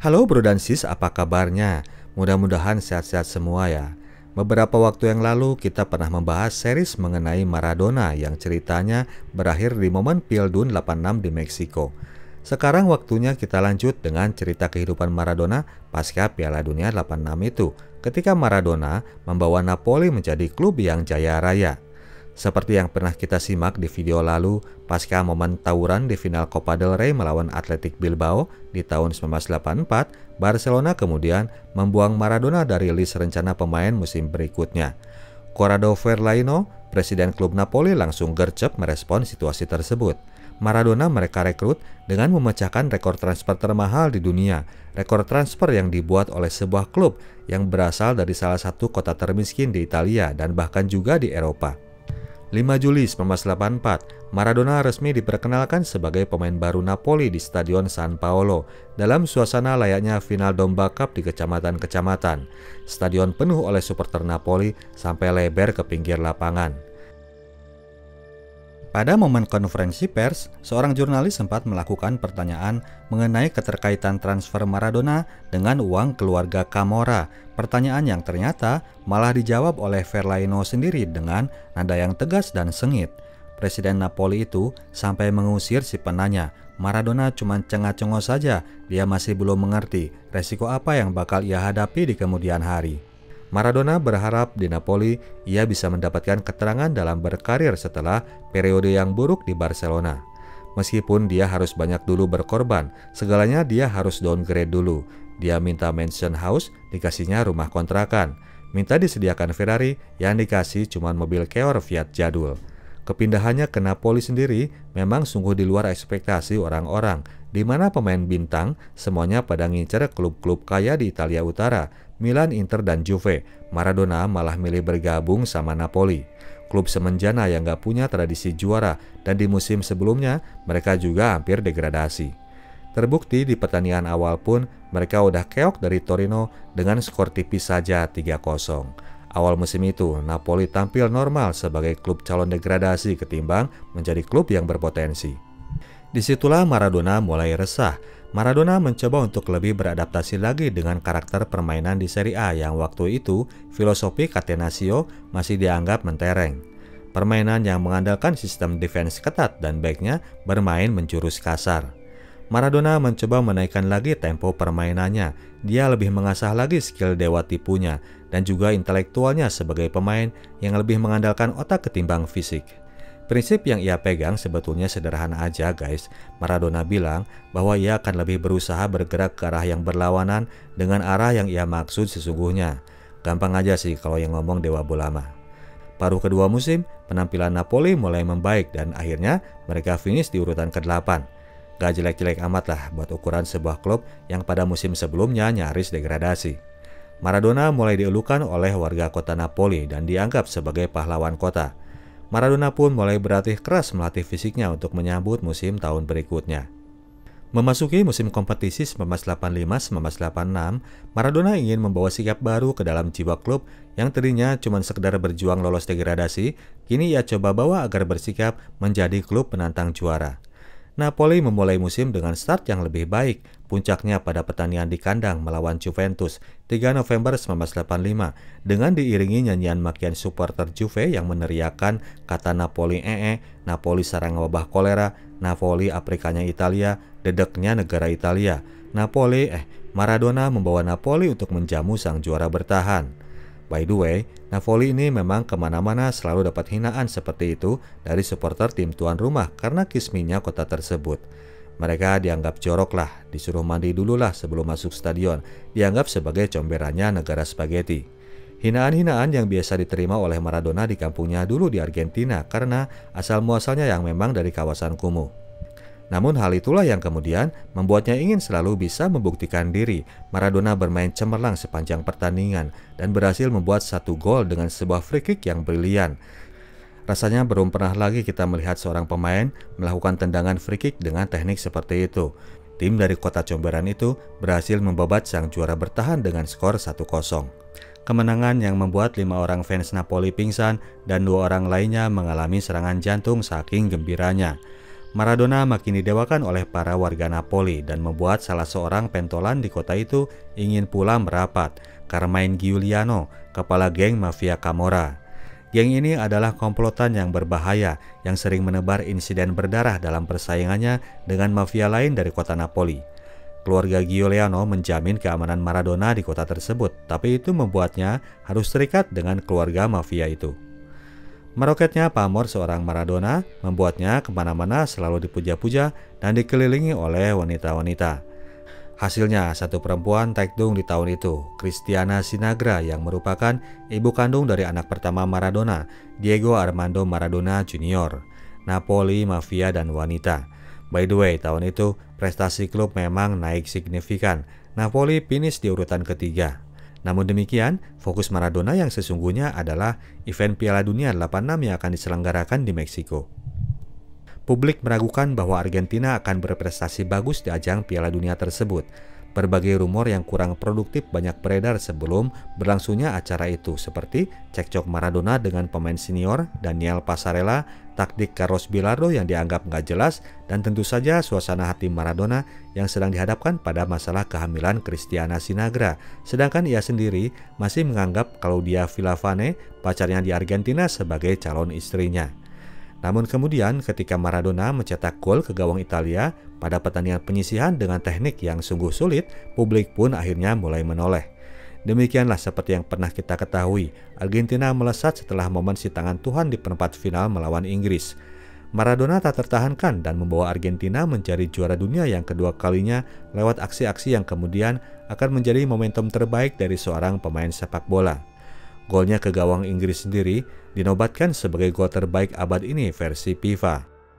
Halo bro dan sis, apa kabarnya? Mudah-mudahan sehat-sehat semua ya. Beberapa waktu yang lalu kita pernah membahas series mengenai Maradona yang ceritanya berakhir di momen Piala Dunia 86 di Meksiko. Sekarang waktunya kita lanjut dengan cerita kehidupan Maradona pasca Piala Dunia 86 itu, ketika Maradona membawa Napoli menjadi klub yang jaya raya. Seperti yang pernah kita simak di video lalu, pasca momen tawuran di final Copa del Rey melawan Athletic Bilbao di tahun 1984, Barcelona kemudian membuang Maradona dari list rencana pemain musim berikutnya. Corrado Verlaino, presiden klub Napoli, langsung gercep merespon situasi tersebut. Maradona mereka rekrut dengan memecahkan rekor transfer termahal di dunia, rekor transfer yang dibuat oleh sebuah klub yang berasal dari salah satu kota termiskin di Italia dan bahkan juga di Eropa. 5 Juli 1984, Maradona resmi diperkenalkan sebagai pemain baru Napoli di Stadion San Paolo dalam suasana layaknya final Domba Cup di kecamatan-kecamatan. Stadion penuh oleh supporter Napoli sampai lebar ke pinggir lapangan. Pada momen konferensi pers, seorang jurnalis sempat melakukan pertanyaan mengenai keterkaitan transfer Maradona dengan uang keluarga Camorra. Pertanyaan yang ternyata malah dijawab oleh Verlaino sendiri dengan nada yang tegas dan sengit. Presiden Napoli itu sampai mengusir si penanya. Maradona cuma cengah-cengok saja, dia masih belum mengerti resiko apa yang bakal ia hadapi di kemudian hari. Maradona berharap di Napoli ia bisa mendapatkan keterangan dalam berkarir setelah periode yang buruk di Barcelona. Meskipun dia harus banyak dulu berkorban, segalanya dia harus downgrade dulu. Dia minta mansion house, dikasihnya rumah kontrakan. Minta disediakan Ferrari, yang dikasih cuma mobil Keor Fiat jadul. Kepindahannya ke Napoli sendiri memang sungguh di luar ekspektasi orang-orang, di mana pemain bintang semuanya pada ngincer klub-klub kaya di Italia Utara, Milan, Inter, dan Juve. Maradona malah milih bergabung sama Napoli, klub semenjana yang gak punya tradisi juara, dan di musim sebelumnya mereka juga hampir degradasi. Terbukti di pertandingan awal pun mereka udah keok dari Torino dengan skor tipis saja 3-0. Awal musim itu, Napoli tampil normal sebagai klub calon degradasi ketimbang menjadi klub yang berpotensi. Disitulah Maradona mulai resah. Maradona mencoba untuk lebih beradaptasi lagi dengan karakter permainan di Serie A yang waktu itu filosofi Catenaccio masih dianggap mentereng. Permainan yang mengandalkan sistem defense ketat dan backnya bermain menjurus kasar. Maradona mencoba menaikkan lagi tempo permainannya. Dia lebih mengasah lagi skill dewa tipunya dan juga intelektualnya sebagai pemain yang lebih mengandalkan otak ketimbang fisik. Prinsip yang ia pegang sebetulnya sederhana aja guys. Maradona bilang bahwa ia akan lebih berusaha bergerak ke arah yang berlawanan dengan arah yang ia maksud sesungguhnya. Gampang aja sih kalau yang ngomong dewa bola mah. Paruh kedua musim, penampilan Napoli mulai membaik dan akhirnya mereka finish di urutan ke-8. Gak jelek-jelek amat lah buat ukuran sebuah klub yang pada musim sebelumnya nyaris degradasi. Maradona mulai dielukan oleh warga kota Napoli dan dianggap sebagai pahlawan kota. Maradona pun mulai berlatih keras melatih fisiknya untuk menyambut musim tahun berikutnya. Memasuki musim kompetisi 1985-1986, Maradona ingin membawa sikap baru ke dalam jiwa klub yang tadinya cuma sekedar berjuang lolos degradasi, kini ia coba bawa agar bersikap menjadi klub penantang juara. Napoli memulai musim dengan start yang lebih baik, puncaknya pada pertandingan di kandang melawan Juventus 3 November 1985 dengan diiringi nyanyian makian supporter Juve yang meneriakan kata Napoli Napoli sarang wabah kolera, Napoli Afrikanya Italia, dedeknya negara Italia, Napoli Maradona membawa Napoli untuk menjamu sang juara bertahan. By the way, Napoli ini memang kemana-mana selalu dapat hinaan seperti itu dari supporter tim tuan rumah karena kisminya kota tersebut. Mereka dianggap jorok lah, disuruh mandi dulu lah sebelum masuk stadion, dianggap sebagai comberannya negara spaghetti. Hinaan-hinaan yang biasa diterima oleh Maradona di kampungnya dulu di Argentina karena asal-muasalnya yang memang dari kawasan kumuh. Namun hal itulah yang kemudian membuatnya ingin selalu bisa membuktikan diri. Maradona bermain cemerlang sepanjang pertandingan dan berhasil membuat 1 gol dengan sebuah free kick yang brilian. Rasanya belum pernah lagi kita melihat seorang pemain melakukan tendangan free kick dengan teknik seperti itu. Tim dari kota comberan itu berhasil membabat sang juara bertahan dengan skor 1-0. Kemenangan yang membuat 5 orang fans Napoli pingsan dan 2 orang lainnya mengalami serangan jantung saking gembiranya. Maradona makin didewakan oleh para warga Napoli dan membuat salah seorang pentolan di kota itu ingin pula merapat, Carmine Giuliano, kepala geng mafia Camorra. Geng ini adalah komplotan yang berbahaya yang sering menebar insiden berdarah dalam persaingannya dengan mafia lain dari kota Napoli. Keluarga Giuliano menjamin keamanan Maradona di kota tersebut, tapi itu membuatnya harus terikat dengan keluarga mafia itu. Meroketnya pamor seorang Maradona membuatnya kemana-mana selalu dipuja-puja dan dikelilingi oleh wanita-wanita. Hasilnya, satu perempuan taekdung di tahun itu, Cristiana Sinagra, yang merupakan ibu kandung dari anak pertama Maradona, Diego Armando Maradona Jr., Napoli, mafia, dan wanita. By the way, tahun itu prestasi klub memang naik signifikan. Napoli finish di urutan ketiga. Namun demikian, fokus Maradona yang sesungguhnya adalah event Piala Dunia 86 yang akan diselenggarakan di Meksiko. Publik meragukan bahwa Argentina akan berprestasi bagus di ajang Piala Dunia tersebut. Berbagai rumor yang kurang produktif banyak beredar sebelum berlangsungnya acara itu, seperti cekcok Maradona dengan pemain senior Daniel Passarella, taktik Carlos Bilardo yang dianggap nggak jelas, dan tentu saja suasana hati Maradona yang sedang dihadapkan pada masalah kehamilan Cristiana Sinagra, sedangkan ia sendiri masih menganggap Claudia Villavane, pacarnya di Argentina, sebagai calon istrinya. Namun kemudian ketika Maradona mencetak gol ke gawang Italia pada pertandingan penyisihan dengan teknik yang sungguh sulit, publik pun akhirnya mulai menoleh. Demikianlah seperti yang pernah kita ketahui, Argentina melesat setelah momen si tangan Tuhan di perempat final melawan Inggris. Maradona tak tertahankan dan membawa Argentina menjadi juara dunia yang kedua kalinya lewat aksi-aksi yang kemudian akan menjadi momentum terbaik dari seorang pemain sepak bola. Golnya ke gawang Inggris sendiri dinobatkan sebagai gol terbaik abad ini versi FIFA.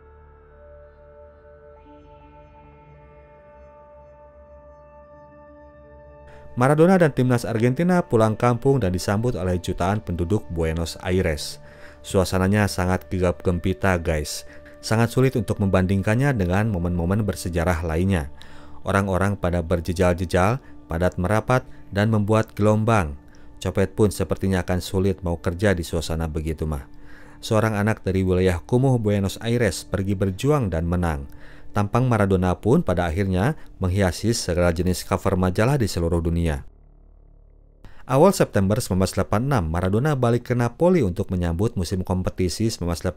Maradona dan timnas Argentina pulang kampung dan disambut oleh jutaan penduduk Buenos Aires. Suasananya sangat gegap gempita, guys. Sangat sulit untuk membandingkannya dengan momen-momen bersejarah lainnya. Orang-orang pada berjejal-jejal, padat merapat, dan membuat gelombang. Copet pun sepertinya akan sulit mau kerja di suasana begitu mah. Seorang anak dari wilayah kumuh Buenos Aires pergi berjuang dan menang. Tampang Maradona pun pada akhirnya menghiasi segala jenis cover majalah di seluruh dunia. Awal September 1986, Maradona balik ke Napoli untuk menyambut musim kompetisi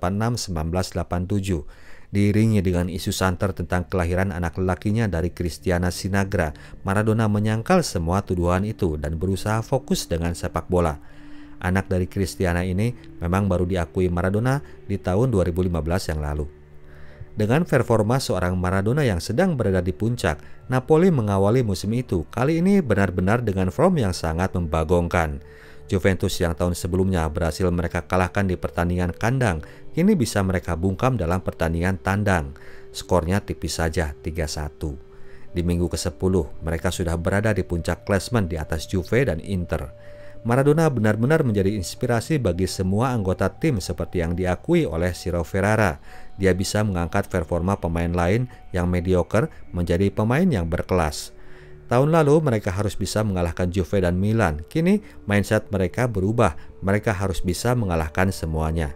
1986-1987. Diiringi dengan isu santer tentang kelahiran anak lelakinya dari Cristiana Sinagra, Maradona menyangkal semua tuduhan itu dan berusaha fokus dengan sepak bola. Anak dari Cristiana ini memang baru diakui Maradona di tahun 2015 yang lalu. Dengan performa seorang Maradona yang sedang berada di puncak, Napoli mengawali musim itu kali ini benar-benar dengan form yang sangat membagongkan. Juventus yang tahun sebelumnya berhasil mereka kalahkan di pertandingan kandang, kini bisa mereka bungkam dalam pertandingan tandang. Skornya tipis saja 3-1. Di minggu ke-10, mereka sudah berada di puncak klasemen di atas Juve dan Inter. Maradona benar-benar menjadi inspirasi bagi semua anggota tim seperti yang diakui oleh Ciro Ferrara. Dia bisa mengangkat performa pemain lain yang mediocre menjadi pemain yang berkelas. Tahun lalu mereka harus bisa mengalahkan Juve dan Milan. Kini mindset mereka berubah. Mereka harus bisa mengalahkan semuanya.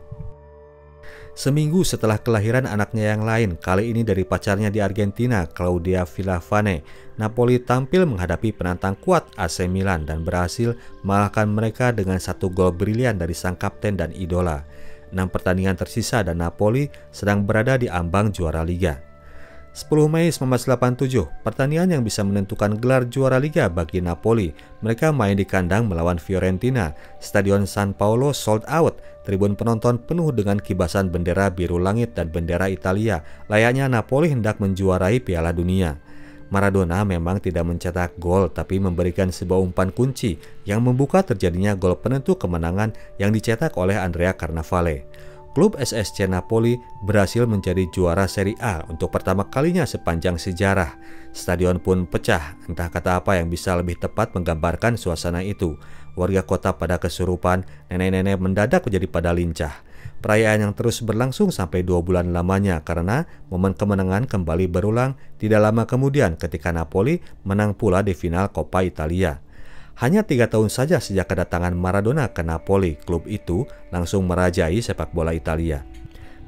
Seminggu setelah kelahiran anaknya yang lain, kali ini dari pacarnya di Argentina, Claudia Villavane, Napoli tampil menghadapi penantang kuat AC Milan dan berhasil mengalahkan mereka dengan satu gol brilian dari sang kapten dan idola. 6 pertandingan tersisa dan Napoli sedang berada di ambang juara Liga. 10 Mei 1987, pertandingan yang bisa menentukan gelar juara Liga bagi Napoli. Mereka main di kandang melawan Fiorentina. Stadion San Paolo sold out. Tribun penonton penuh dengan kibasan bendera biru langit dan bendera Italia. Layaknya Napoli hendak menjuarai Piala Dunia. Maradona memang tidak mencetak gol, tapi memberikan sebuah umpan kunci yang membuka terjadinya gol penentu kemenangan yang dicetak oleh Andrea Carnevale. Klub SSC Napoli berhasil menjadi juara Serie A untuk pertama kalinya sepanjang sejarah. Stadion pun pecah, entah kata apa yang bisa lebih tepat menggambarkan suasana itu. Warga kota pada kesurupan, nenek-nenek mendadak menjadi pada lincah. Perayaan yang terus berlangsung sampai 2 bulan lamanya karena momen kemenangan kembali berulang tidak lama kemudian ketika Napoli menang pula di final Coppa Italia. Hanya 3 tahun saja sejak kedatangan Maradona ke Napoli, klub itu langsung merajai sepak bola Italia.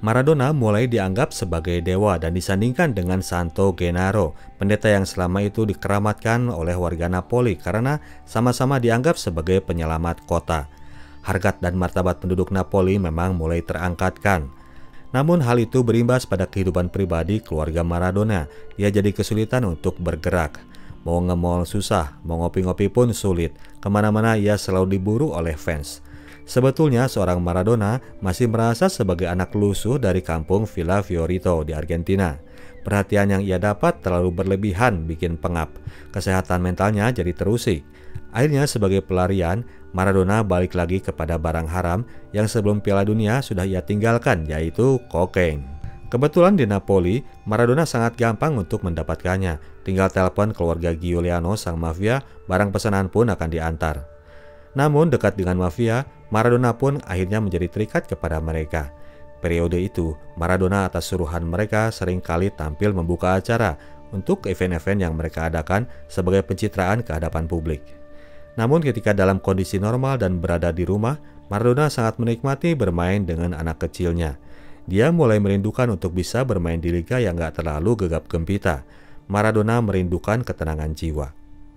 Maradona mulai dianggap sebagai dewa dan disandingkan dengan Santo Gennaro, pendeta yang selama itu dikeramatkan oleh warga Napoli karena sama-sama dianggap sebagai penyelamat kota. Harkat dan martabat penduduk Napoli memang mulai terangkatkan. Namun hal itu berimbas pada kehidupan pribadi keluarga Maradona. Ia jadi kesulitan untuk bergerak. Mau nge-mall susah, mau ngopi-ngopi pun sulit. Kemana-mana ia selalu diburu oleh fans. Sebetulnya seorang Maradona masih merasa sebagai anak lusuh dari kampung Villa Fiorito di Argentina. Perhatian yang ia dapat terlalu berlebihan bikin pengap. Kesehatan mentalnya jadi terusik. Akhirnya sebagai pelarian, Maradona balik lagi kepada barang haram yang sebelum Piala Dunia sudah ia tinggalkan, yaitu kokain. Kebetulan di Napoli, Maradona sangat gampang untuk mendapatkannya. Tinggal telepon keluarga Giuliano sang mafia, barang pesanan pun akan diantar. Namun dekat dengan mafia, Maradona pun akhirnya menjadi terikat kepada mereka. Periode itu, Maradona atas suruhan mereka seringkali tampil membuka acara untuk event-event yang mereka adakan sebagai pencitraan ke hadapan publik. Namun ketika dalam kondisi normal dan berada di rumah, Maradona sangat menikmati bermain dengan anak kecilnya. Dia mulai merindukan untuk bisa bermain di liga yang gak terlalu gegap gempita. Maradona merindukan ketenangan jiwa.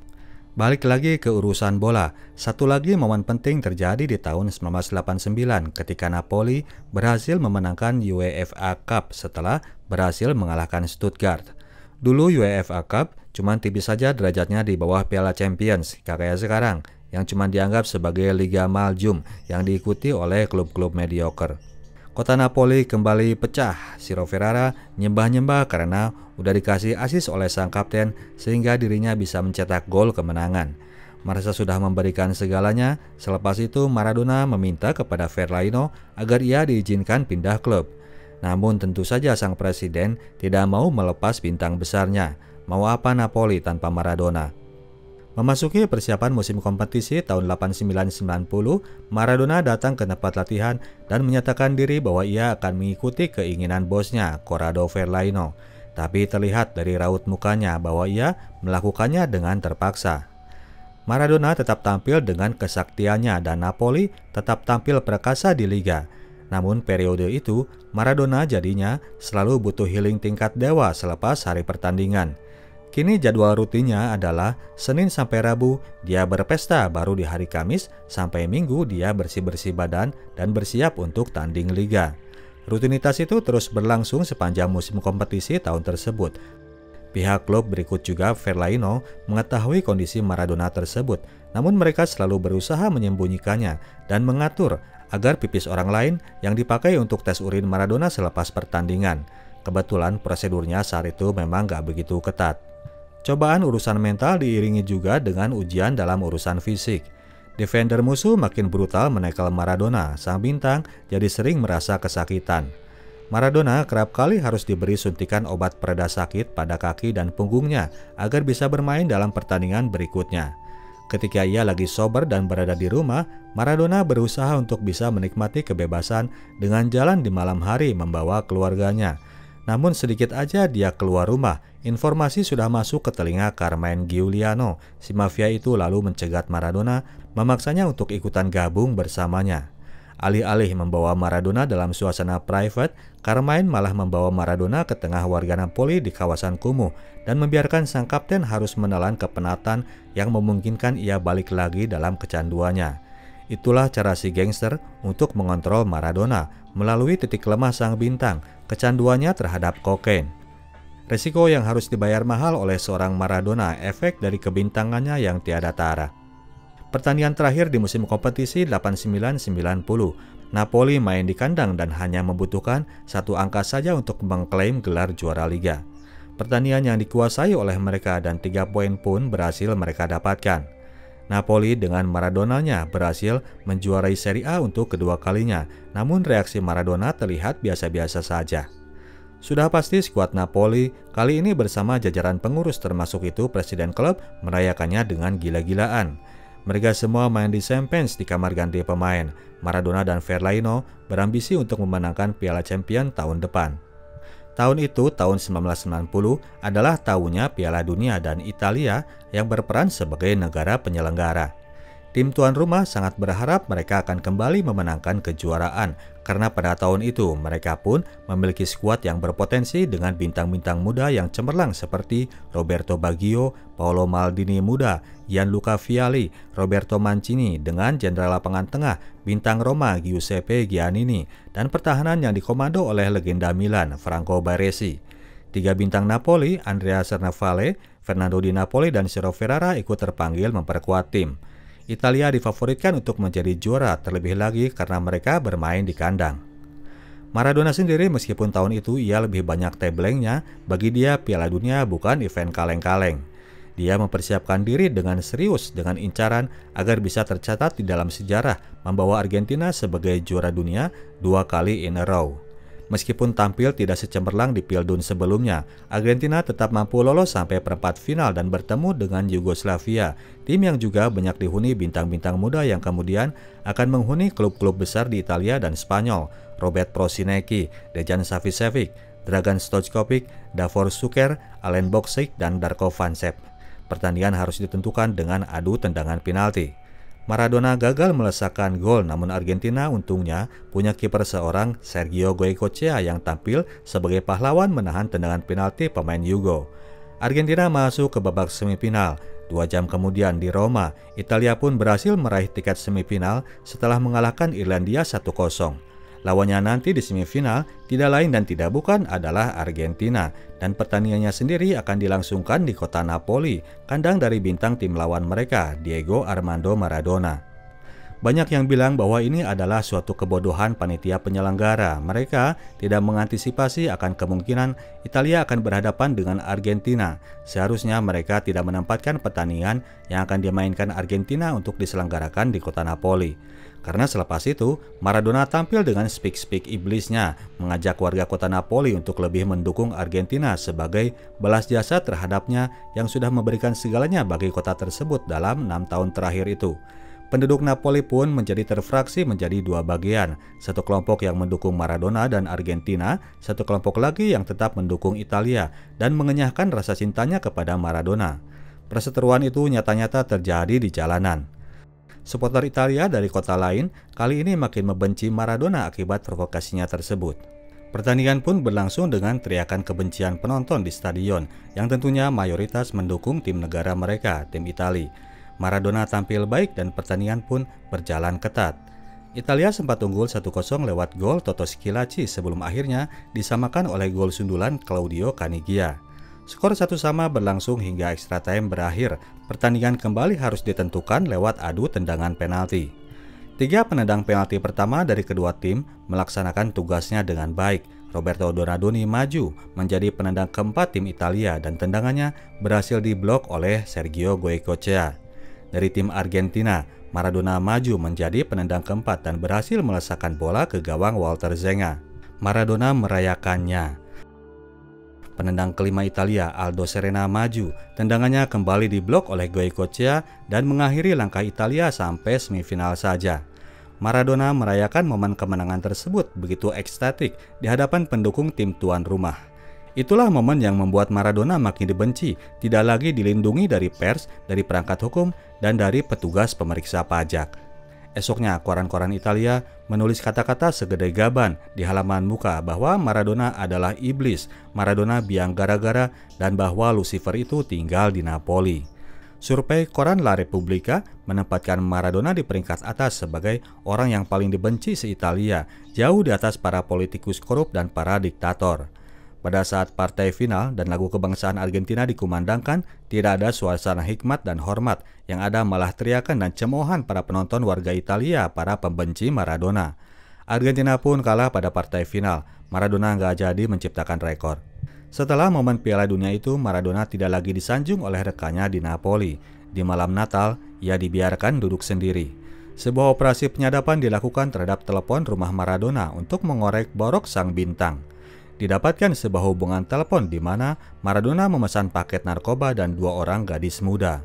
Balik lagi ke urusan bola, satu lagi momen penting terjadi di tahun 1989 ketika Napoli berhasil memenangkan UEFA Cup setelah berhasil mengalahkan Stuttgart. Dulu UEFA Cup cuma tipis saja derajatnya di bawah Piala Champions, kayak sekarang, yang cuma dianggap sebagai Liga Maljum yang diikuti oleh klub-klub mediocre. Kota Napoli kembali pecah. Ciro Ferrara nyembah-nyembah karena udah dikasih asis oleh sang kapten sehingga dirinya bisa mencetak gol kemenangan. Merasa sudah memberikan segalanya, selepas itu Maradona meminta kepada Verlaino agar ia diizinkan pindah klub. Namun tentu saja sang presiden tidak mau melepas bintang besarnya. Mau apa Napoli tanpa Maradona? Memasuki persiapan musim kompetisi tahun 89-90, Maradona datang ke tempat latihan dan menyatakan diri bahwa ia akan mengikuti keinginan bosnya, Corrado Verlaino. Tapi terlihat dari raut mukanya bahwa ia melakukannya dengan terpaksa. Maradona tetap tampil dengan kesaktiannya dan Napoli tetap tampil perkasa di liga. Namun periode itu, Maradona jadinya selalu butuh healing tingkat dewa selepas hari pertandingan. Kini jadwal rutinnya adalah Senin sampai Rabu dia berpesta, baru di hari Kamis sampai Minggu dia bersih-bersih badan dan bersiap untuk tanding liga. Rutinitas itu terus berlangsung sepanjang musim kompetisi tahun tersebut. Pihak klub berikut juga Verlaino mengetahui kondisi Maradona tersebut, namun mereka selalu berusaha menyembunyikannya dan mengatur agar pipis orang lain yang dipakai untuk tes urin Maradona selepas pertandingan. Kebetulan prosedurnya saat itu memang gak begitu ketat. Cobaan urusan mental diiringi juga dengan ujian dalam urusan fisik. Defender musuh makin brutal menekel Maradona, sang bintang jadi sering merasa kesakitan. Maradona kerap kali harus diberi suntikan obat pereda sakit pada kaki dan punggungnya agar bisa bermain dalam pertandingan berikutnya. Ketika ia lagi sober dan berada di rumah, Maradona berusaha untuk bisa menikmati kebebasan dengan jalan di malam hari membawa keluarganya. Namun sedikit aja dia keluar rumah, informasi sudah masuk ke telinga Carmine Giuliano. Si mafia itu lalu mencegat Maradona, memaksanya untuk ikutan gabung bersamanya. Alih-alih membawa Maradona dalam suasana private, Carmine malah membawa Maradona ke tengah warga Napoli di kawasan kumuh dan membiarkan sang kapten harus menelan kepenatan yang memungkinkan ia balik lagi dalam kecanduannya. Itulah cara si gangster untuk mengontrol Maradona melalui titik lemah sang bintang, kecanduannya terhadap kokain. Resiko yang harus dibayar mahal oleh seorang Maradona efek dari kebintangannya yang tiada tara. Pertandingan terakhir di musim kompetisi 89-90, Napoli main di kandang dan hanya membutuhkan satu angka saja untuk mengklaim gelar juara liga. Pertandingan yang dikuasai oleh mereka dan 3 poin pun berhasil mereka dapatkan. Napoli dengan Maradonanya berhasil menjuarai Serie A untuk kedua kalinya, namun reaksi Maradona terlihat biasa-biasa saja. Sudah pasti skuad Napoli kali ini bersama jajaran pengurus termasuk itu presiden klub merayakannya dengan gila-gilaan. Mereka semua main di Champions di kamar ganti pemain. Maradona dan Verlaino berambisi untuk memenangkan Piala Champions tahun depan. Tahun itu, tahun 1990, adalah tahunnya Piala Dunia dan Italia yang berperan sebagai negara penyelenggara. Tim tuan rumah sangat berharap mereka akan kembali memenangkan kejuaraan karena pada tahun itu mereka pun memiliki skuad yang berpotensi dengan bintang-bintang muda yang cemerlang seperti Roberto Baggio, Paolo Maldini muda, Gianluca Vialli, Roberto Mancini dengan jenderal lapangan tengah bintang Roma Giuseppe Giannini dan pertahanan yang dikomando oleh legenda Milan Franco Baresi. 3 bintang Napoli, Andrea Cernavale, Fernando Di Napoli dan Ciro Ferrara ikut terpanggil memperkuat tim. Italia difavoritkan untuk menjadi juara, terlebih lagi karena mereka bermain di kandang. Maradona sendiri meskipun tahun itu ia lebih banyak tablengnya, bagi dia Piala Dunia bukan event kaleng-kaleng. Dia mempersiapkan diri dengan serius dengan incaran agar bisa tercatat di dalam sejarah membawa Argentina sebagai juara dunia 2 kali in a row. Meskipun tampil tidak secemerlang di Pildun sebelumnya, Argentina tetap mampu lolos sampai perempat final dan bertemu dengan Yugoslavia, tim yang juga banyak dihuni bintang-bintang muda yang kemudian akan menghuni klub-klub besar di Italia dan Spanyol, Robert Prosinecki, Dejan Savicevic, Dragan Stojkovic, Davor Šuker, Alen Boksic, dan Darko Vančep. Pertandingan harus ditentukan dengan adu tendangan penalti. Maradona gagal melesakkan gol, namun Argentina untungnya punya kiper seorang Sergio Goycochea yang tampil sebagai pahlawan menahan tendangan penalti pemain Yugo. Argentina masuk ke babak semifinal. 2 jam kemudian di Roma, Italia pun berhasil meraih tiket semifinal setelah mengalahkan Irlandia 1-0. Lawannya nanti di semifinal tidak lain dan tidak bukan adalah Argentina, dan pertandingannya sendiri akan dilangsungkan di kota Napoli, kandang dari bintang tim lawan mereka, Diego Armando Maradona. Banyak yang bilang bahwa ini adalah suatu kebodohan panitia penyelenggara. Mereka tidak mengantisipasi akan kemungkinan Italia akan berhadapan dengan Argentina. Seharusnya mereka tidak menempatkan pertandingan yang akan dimainkan Argentina untuk diselenggarakan di kota Napoli. Karena selepas itu, Maradona tampil dengan speak-speak iblisnya, mengajak warga kota Napoli untuk lebih mendukung Argentina sebagai balas jasa terhadapnya yang sudah memberikan segalanya bagi kota tersebut dalam 6 tahun terakhir itu. Penduduk Napoli pun menjadi terfraksi menjadi 2 bagian, satu kelompok yang mendukung Maradona dan Argentina, satu kelompok lagi yang tetap mendukung Italia dan mengenyahkan rasa cintanya kepada Maradona. Perseteruan itu nyata-nyata terjadi di jalanan. Supporter Italia dari kota lain kali ini makin membenci Maradona akibat provokasinya tersebut. Pertandingan pun berlangsung dengan teriakan kebencian penonton di stadion yang tentunya mayoritas mendukung tim negara mereka, tim Italia. Maradona tampil baik dan pertandingan pun berjalan ketat. Italia sempat unggul 1-0 lewat gol Toto Schillaci sebelum akhirnya disamakan oleh gol sundulan Claudio Caniggia. Skor 1-1 berlangsung hingga extra time berakhir. Pertandingan kembali harus ditentukan lewat adu tendangan penalti. 3 penendang penalti pertama dari kedua tim melaksanakan tugasnya dengan baik. Roberto Donadoni maju menjadi penendang keempat tim Italia dan tendangannya berhasil diblok oleh Sergio Goycochea. Dari tim Argentina, Maradona maju menjadi penendang keempat dan berhasil melesakkan bola ke gawang Walter Zenga. Maradona merayakannya. Penendang kelima Italia, Aldo Serena maju. Tendangannya kembali diblok oleh Goycochea dan mengakhiri langkah Italia sampai semifinal saja. Maradona merayakan momen kemenangan tersebut begitu ekstatik di hadapan pendukung tim tuan rumah. Itulah momen yang membuat Maradona makin dibenci, tidak lagi dilindungi dari pers, dari perangkat hukum, dan dari petugas pemeriksa pajak. Esoknya, koran-koran Italia menulis kata-kata segede gaban di halaman muka bahwa Maradona adalah iblis, Maradona biang gara-gara, dan bahwa Lucifer itu tinggal di Napoli. Survei koran La Repubblica menempatkan Maradona di peringkat atas sebagai orang yang paling dibenci se-Italia, jauh di atas para politikus korup dan para diktator. Pada saat partai final dan lagu kebangsaan Argentina dikumandangkan, tidak ada suasana hikmat dan hormat, yang ada malah teriakan dan cemoohan para penonton warga Italia, para pembenci Maradona. Argentina pun kalah pada partai final, Maradona nggak jadi menciptakan rekor. Setelah momen Piala Dunia itu, Maradona tidak lagi disanjung oleh rekannya di Napoli. Di malam Natal, ia dibiarkan duduk sendiri. Sebuah operasi penyadapan dilakukan terhadap telepon rumah Maradona untuk mengorek borok sang bintang. Didapatkan sebuah hubungan telepon di mana Maradona memesan paket narkoba dan 2 orang gadis muda.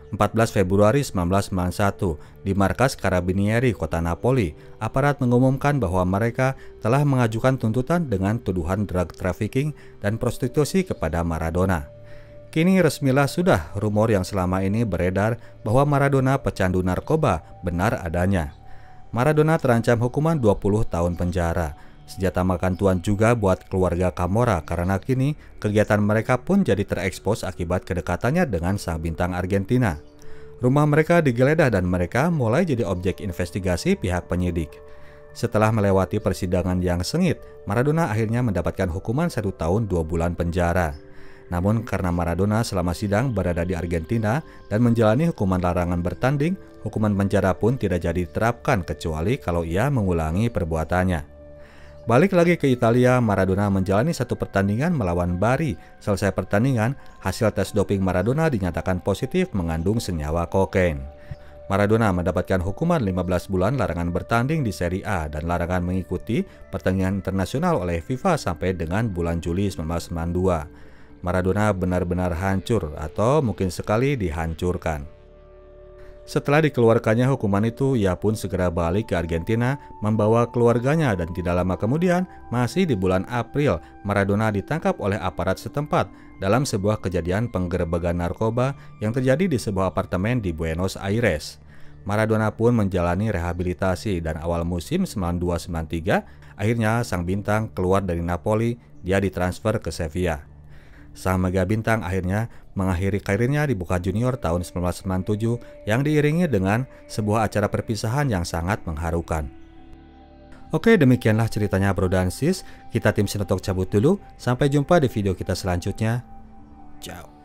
14 Februari 1991, di markas Carabinieri kota Napoli, aparat mengumumkan bahwa mereka telah mengajukan tuntutan dengan tuduhan drug trafficking dan prostitusi kepada Maradona. Kini resmilah sudah rumor yang selama ini beredar bahwa Maradona pecandu narkoba benar adanya. Maradona terancam hukuman 20 tahun penjara. Senjata makan tuan juga buat keluarga Camorra karena kini kegiatan mereka pun jadi terekspos akibat kedekatannya dengan sang bintang Argentina. Rumah mereka digeledah dan mereka mulai jadi objek investigasi pihak penyidik. Setelah melewati persidangan yang sengit, Maradona akhirnya mendapatkan hukuman 1 tahun 2 bulan penjara. Namun karena Maradona selama sidang berada di Argentina dan menjalani hukuman larangan bertanding, hukuman penjara pun tidak jadi diterapkan kecuali kalau ia mengulangi perbuatannya. Balik lagi ke Italia, Maradona menjalani satu pertandingan melawan Bari. Selesai pertandingan, hasil tes doping Maradona dinyatakan positif mengandung senyawa kokain. Maradona mendapatkan hukuman 15 bulan larangan bertanding di Serie A dan larangan mengikuti pertandingan internasional oleh FIFA sampai dengan bulan Juli 1992. Maradona benar-benar hancur atau mungkin sekali dihancurkan. Setelah dikeluarkannya hukuman itu, ia pun segera balik ke Argentina membawa keluarganya dan tidak lama kemudian, masih di bulan April, Maradona ditangkap oleh aparat setempat dalam sebuah kejadian penggerebekan narkoba yang terjadi di sebuah apartemen di Buenos Aires. Maradona pun menjalani rehabilitasi dan awal musim 92-93, akhirnya sang bintang keluar dari Napoli, dia ditransfer ke Sevilla. Sang mega bintang akhirnya mengakhiri karirnya di Boca Junior tahun 1997 yang diiringi dengan sebuah acara perpisahan yang sangat mengharukan. Oke, demikianlah ceritanya Bro dan Sis. Kita tim Sinotalk cabut dulu. Sampai jumpa di video kita selanjutnya. Ciao.